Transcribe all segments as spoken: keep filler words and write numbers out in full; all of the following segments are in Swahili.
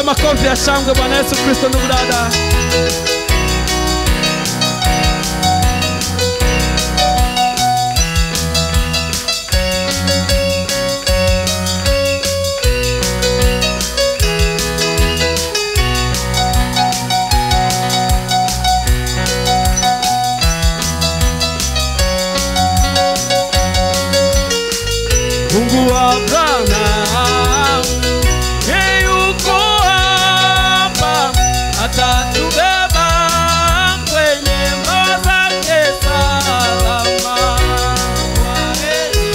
makofi ya shangwe Bwana Yesu Kristo ndugu dada. Mungu wa Abrahamu, yeye yuko hapa, atatubeba kwenye mbawa zake salama. Yeye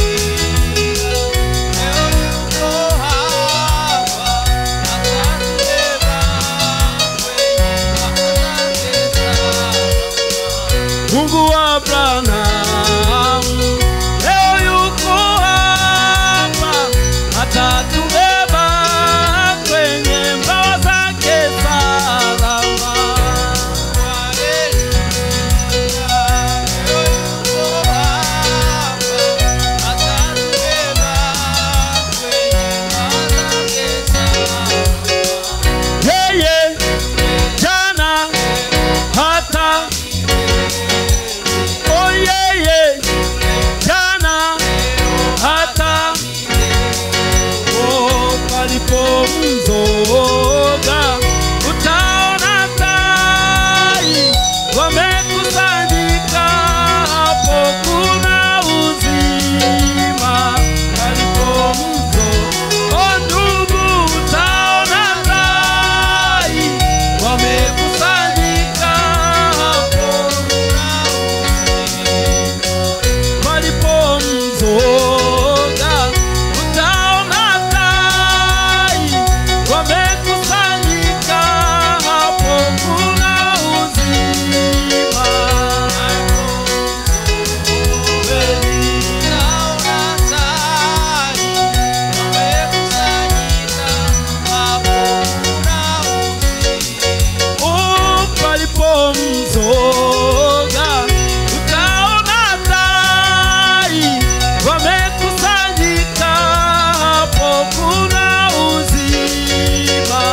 yuko hapa, atatubeba kwenye mbawa zake salama. Mungu wa Abrahamu, leo yuko atatubeba kwenye mbawa zake salama. Yeye jana hata oh yeye jana hata mzoga utaona tai wamekusanyika, hapo kuna uzima. Palipo mzoga ndugu utaona tai wamekusanyika, hapo kuna uzima. Palipo mzoga utaona wamekusanyika, hapo kuna uzima. Oh, palipo mzoga utaona tai wamekusanyika, hapo kuna uzima.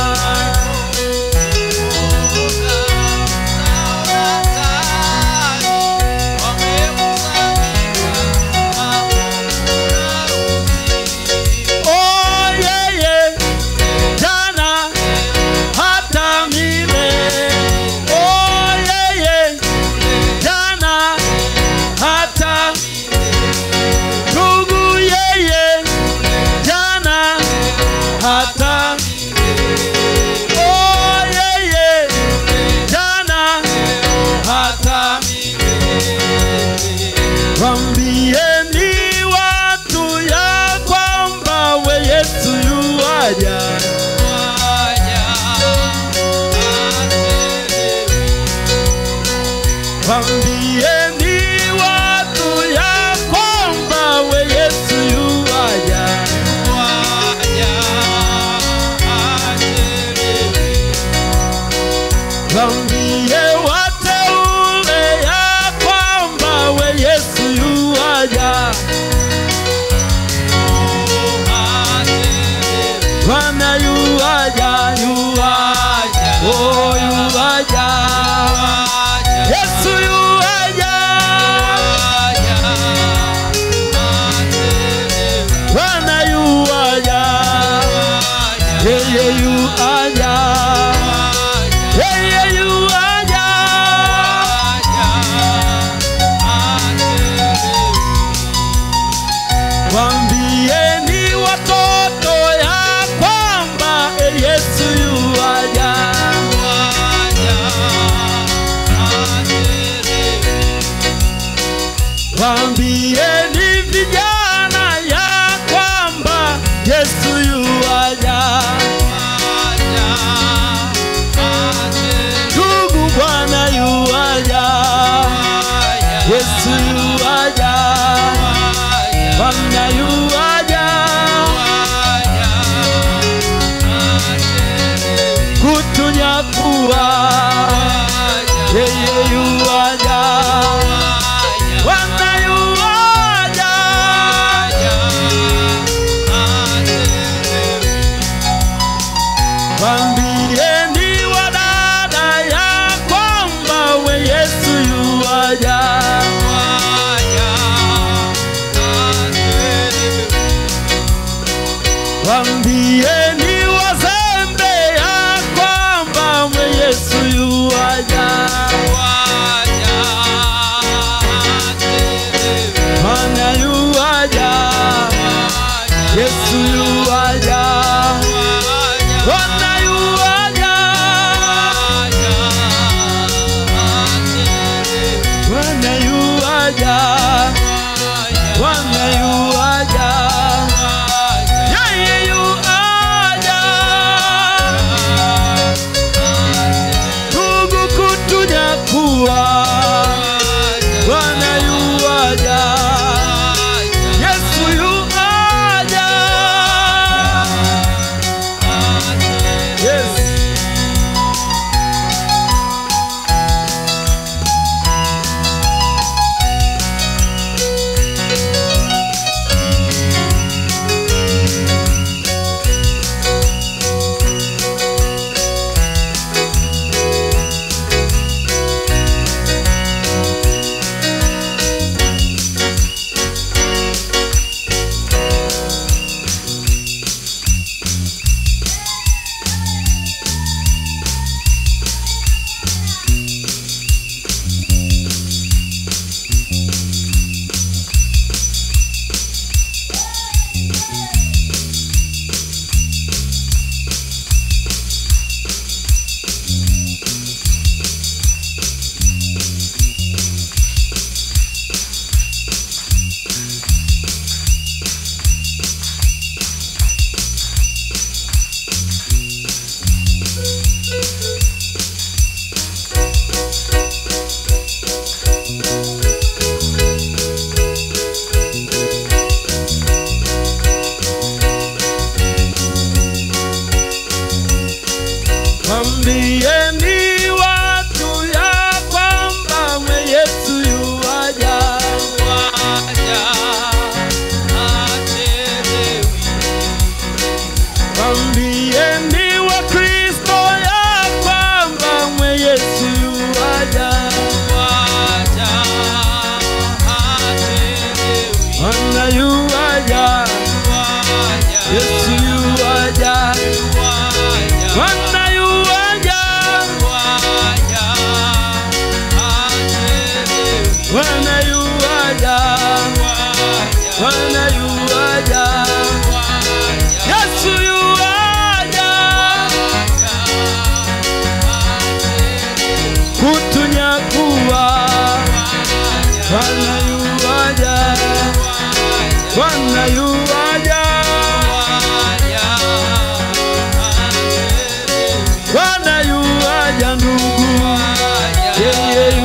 Waambieni watu ya kwamba we Yesu yuaja. Waambieni watu ya kwamba we Yesu yuaja. Waambie wateule ya kwamba we Yesu yuaja. Bwana yuaja, yuaja, oh yuaja, Yesu yuaja, Bwana yuaja, yeye yuaja, yeye yuaja. Waambieni watoto ya kwamba Yesu yuaja. Waambieni vijana ya kwamba Yesu yuaja. Ndugu Bwana yuaja, Yesu yuaja, Bwana yuaja kutunyakua, yeye yuaja, Bwana yuaja. Waambieni wadada ya kwamba we Yesu yuaja. Waambieni wazembe ya kwamba we Yesu yuaja. Bwana yuaja, Yesu yuaja, Bwana yuaja, Bwana yuaja, Bwana yuaja, yeye yuaja, ndugu kutunyakua. Bwana yuaja, Yesu yuaja. Yes. Waambieni watu ya kwamba we Yesu yuaja. Waambieni Wakristo ya kwamba we Yesu yuaja. Bwana yuaja, Yesu yuaja, Bwana yuaja, Bwana yuaja, Bwana yuaja, Yesu yuaja, kutunyakua. Bwana yuaja, Bwana yuaja, Bwana yuaja ndugu, yeye